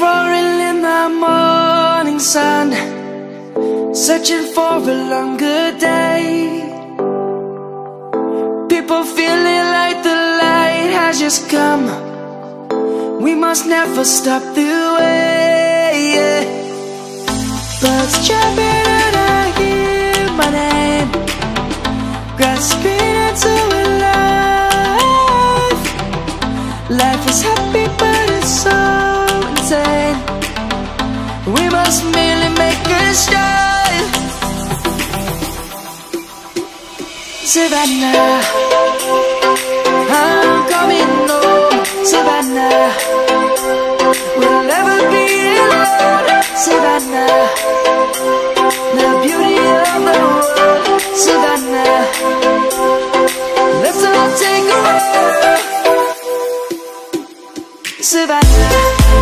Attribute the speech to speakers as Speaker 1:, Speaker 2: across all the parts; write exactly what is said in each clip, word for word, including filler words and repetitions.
Speaker 1: roaring in the morning sun, searching for a longer day. People feeling like the light has just come. We must never stop the way, yeah. Birds jumping and I hear my name, grasping into a life. Life is happy but it's so insane. We must merely make a start. Savannah, I'm coming home. Savannah, we'll never be alone. Savannah, the beauty of the world. Savannah, let's all take a walk. Savannah,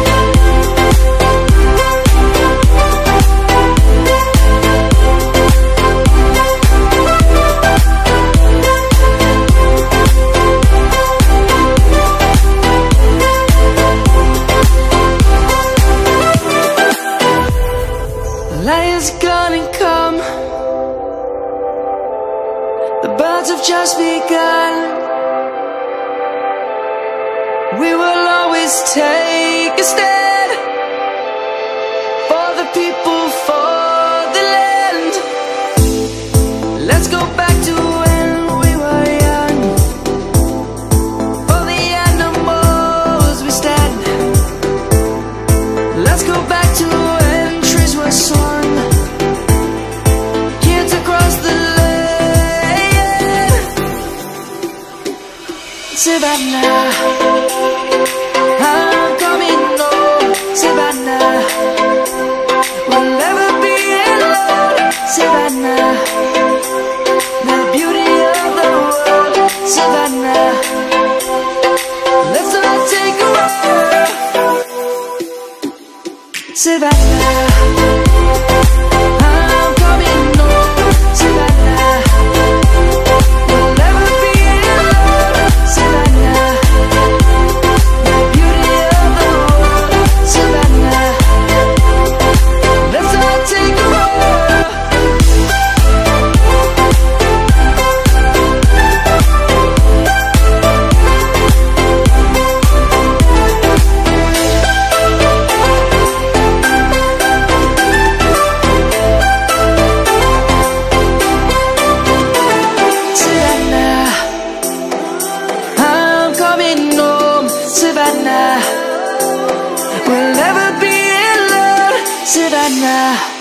Speaker 1: light is gonna come. The birds have just begun. We will always take a stand for the people, for the land. Let's go back to when we were young. For the animals we stand. Let's go back to when trees were swung, kids across the land. Savannah, I'm coming home. Savannah, we'll never be alone. Savannah, the beauty of the world. Savannah, let's all take a walk. Savannah, I'm coming home. Savannah, we'll never be alone. Savannah, the beauty of the world. Savannah, let's all take a walk. Savannah, I'm coming home. Savannah, we'll never be alone. Savannah.